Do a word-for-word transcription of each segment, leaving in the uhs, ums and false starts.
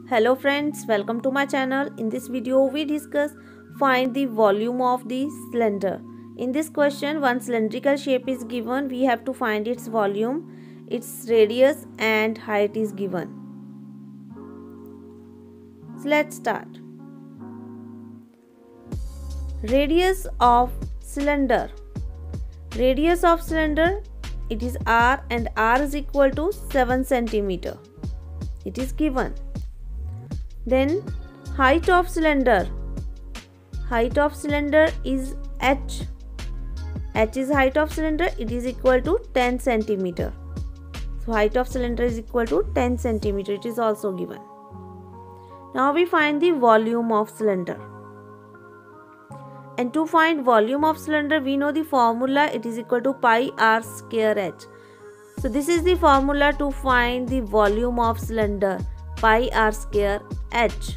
Hello friends, welcome to my channel. In this video we discuss find the volume of the cylinder. In this question, one cylindrical shape is given. We have to find its volume, its radius and height is given. So let's start. Radius of cylinder. Radius of cylinder, it is R and R is equal to seven centimeter. It is given. Then height of cylinder. Height of cylinder is H. H is height of cylinder. It is equal to ten centimeter. So height of cylinder is equal to ten centimeter. It is also given. Now we find the volume of cylinder. And to find volume of cylinder, we know the formula. It is equal to pi r square h. So this is the formula to find the volume of cylinder. Pi r square h.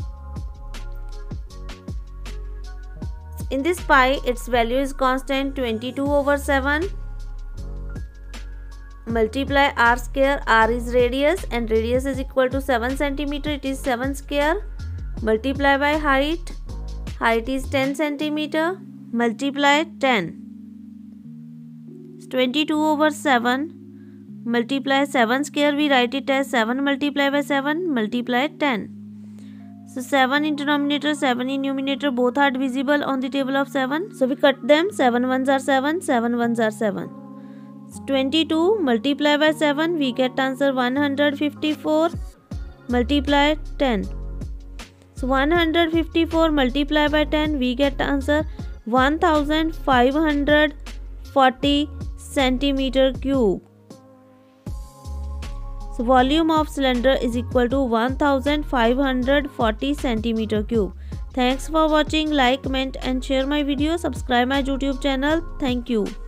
In this pi, its value is constant twenty-two over seven. Multiply r square. R is radius and radius is equal to seven centimeter. It is seven square. Multiply by height. Height is ten centimeter. Multiply ten. It's twenty-two over seven. Multiply seven square, we write it as seven multiply by seven, multiply ten. So seven in denominator, seven in numerator, both are divisible on the table of seven. So we cut them, seven ones are seven, seven ones are seven. So twenty-two multiply by seven, we get answer one hundred fifty-four, multiply ten. So one hundred fifty-four multiply by ten, we get answer one thousand five hundred forty centimeter cube. So volume of cylinder is equal to one thousand five hundred forty centimeter cube. Thanks for watching. Like, comment and share my video. Subscribe my YouTube channel. Thank you.